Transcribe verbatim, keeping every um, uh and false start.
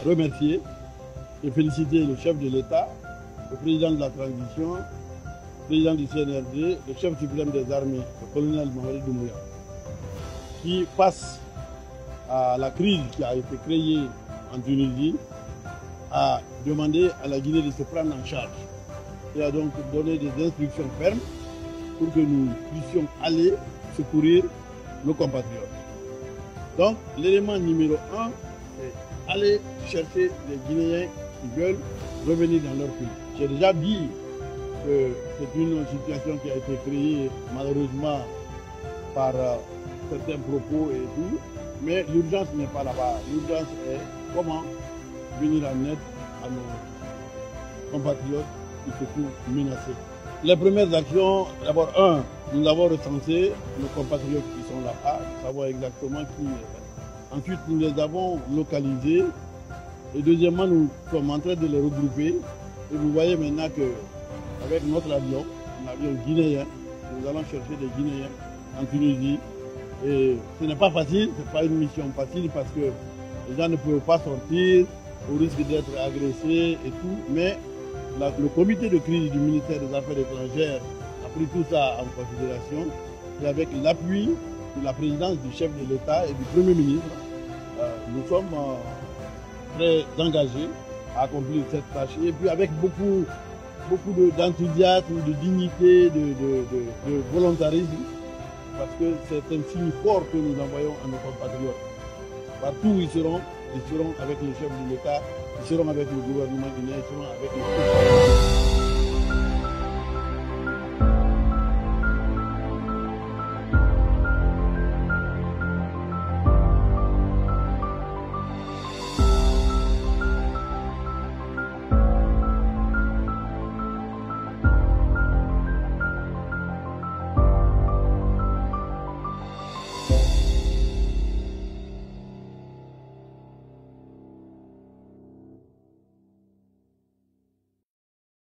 remercier et féliciter le chef de l'État, le président de la transition, le président du C N R D, le chef suprême des armées, le colonel Mamadi Doumbouya, qui, face à la crise qui a été créée en Tunisie, a demandé à la Guinée de se prendre en charge. Il a donc donné des instructions fermes pour que nous puissions aller secourir nos compatriotes. Donc, l'élément numéro un, c'est aller chercher les Guinéens qui veulent revenir dans leur pays. J'ai déjà dit que c'est une situation qui a été créée malheureusement par euh, certains propos et tout, mais l'urgence n'est pas là-bas. L'urgence est comment venir en aide à nos compatriotes qui se trouvent menacés. Les premières actions, d'abord, un, nous avons recensé nos compatriotes qui sont là-bas, savoir exactement qui est. Ensuite, nous les avons localisés. Et deuxièmement, nous sommes en train de les regrouper. Et vous voyez maintenant qu'avec notre avion, un avion guinéen, nous allons chercher des Guinéens en Tunisie. Et ce n'est pas facile, ce n'est pas une mission facile parce que les gens ne peuvent pas sortir au risque d'être agressés et tout. Mais la, le comité de crise du ministère des Affaires étrangères a pris tout ça en considération. Et avec l'appui de la présidence du chef de l'État et du Premier ministre, euh, nous sommes euh, très engagés à accomplir cette tâche. Et puis avec beaucoup, beaucoup d'enthousiasme, de, de dignité, de, de, de, de volontarisme, parce que c'est un signe fort que nous envoyons à nos compatriotes. Partout où ils seront, ils seront avec le chef de l'État, ils seront avec le gouvernement guinéen, ils seront avec les